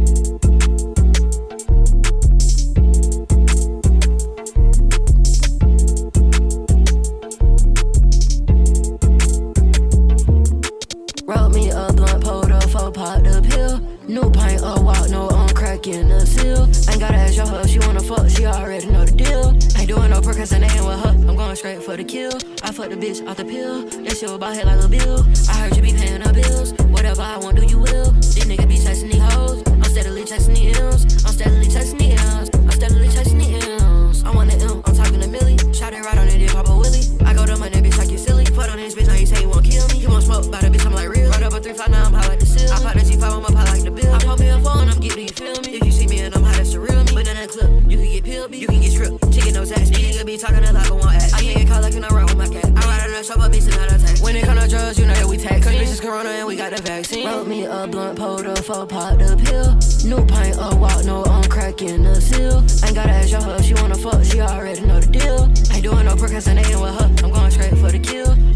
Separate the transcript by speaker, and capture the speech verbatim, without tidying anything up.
Speaker 1: Roll me a blunt, pulled up, four pop the pill. New pint of walk, no on cracking the seal. Ain't gotta ask your hoe, she wanna fuck, she already know the deal. Ain't doing no procrastinating with her, I'm going straight for the kill. I fucked the bitch off the pill, that shit was about head like a bill. I heard you be paying her bills, whatever I want, do you will. These niggas be chasing these hoes, I'm steadily chasing the M's. I'm steadily chasing the M's, I'm steadily chasing the M's. I want the M, I'm talking to Millie. Shot it right on it, did pop a Willie. I go to my that bitch like you silly. Put on this bitch, now you say you won't kill me. You won't smoke by the bitch, I'm like real. Right up a three five, now I'm high like the seal. I pop the G five, I'm up high like the bill. I pop me a phone, I'm getting, you feel me? If you see me and I'm high, that's the real me. But in that clip, you can get peeled, you can get stripped. Chicken nose ass, nigga be talking a lot, but won't act. I can't get caught like in a run with my cat. I ride on that shop, but bitch is not attack. When it come to drugs, you know that we tax. Cause bitch is corona and we got the vaccine. Roll me a blunt, pulled up, four pop the pill. New pint of walk, no on cracking the seal. Ain't gotta ask your hoe, she wanna fuck, she already know the deal. Ain't doing no procrastinating with her, I'm going straight for the kill.